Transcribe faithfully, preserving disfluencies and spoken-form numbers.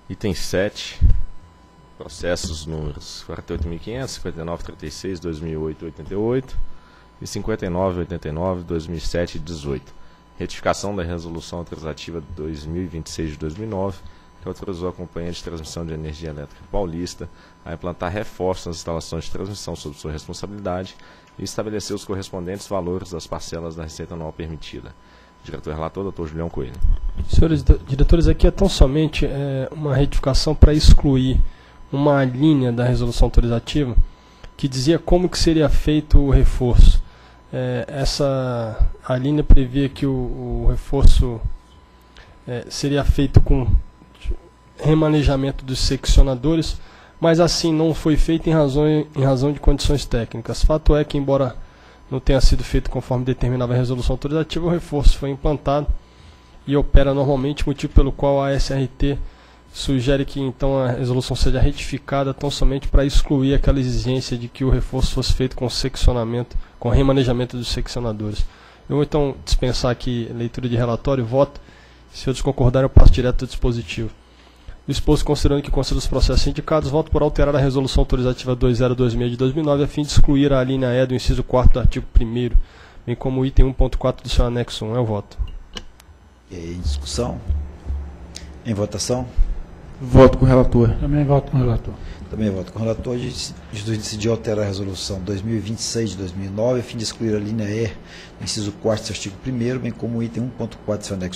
Item sete, processos números quarenta e oito mil e quinhentos, cinquenta e nove trinta e seis, dois mil e oito, oitenta e oito e cinquenta e nove oitenta e nove, dois mil e sete e dezoito. Retificação da resolução autorizativa dois mil e vinte e seis de dois mil e nove, que autorizou a Companhia de Transmissão de Energia Elétrica Paulista a implantar reforços nas instalações de transmissão sob sua responsabilidade e estabelecer os correspondentes valores das parcelas da receita anual permitida. Diretor-relator, doutor Julião Coelho. Senhores diretores, aqui é tão somente é, uma retificação para excluir uma linha da resolução autorizativa que dizia como que seria feito o reforço. É, essa, a linha previa que o, o reforço é, seria feito com remanejamento dos seccionadores, mas assim não foi feito em razão, em razão de condições técnicas. Fato é que, embora não tenha sido feito conforme determinava a resolução autorizativa, o reforço foi implantado e opera normalmente, motivo pelo qual a S R T sugere que então a resolução seja retificada tão somente para excluir aquela exigência de que o reforço fosse feito com seccionamento, com remanejamento dos seccionadores. Eu vou então dispensar aqui leitura de relatório e voto. Se outros concordarem, eu passo direto ao dispositivo. Disposto, considerando que considera os processos indicados, voto por alterar a resolução autorizativa dois mil e vinte e seis de dois mil e nove a fim de excluir a linha E do inciso quarto do artigo primeiro, bem como o item um ponto quatro do seu anexo um. É o voto. E aí, em discussão? Em votação? Voto com o relator. Também voto com o relator. Também voto com o relator. A gente decidiu alterar a resolução dois mil e vinte e seis de dois mil e nove a fim de excluir a linha E do inciso quarto do artigo primeiro, bem como o item um ponto quatro do seu anexo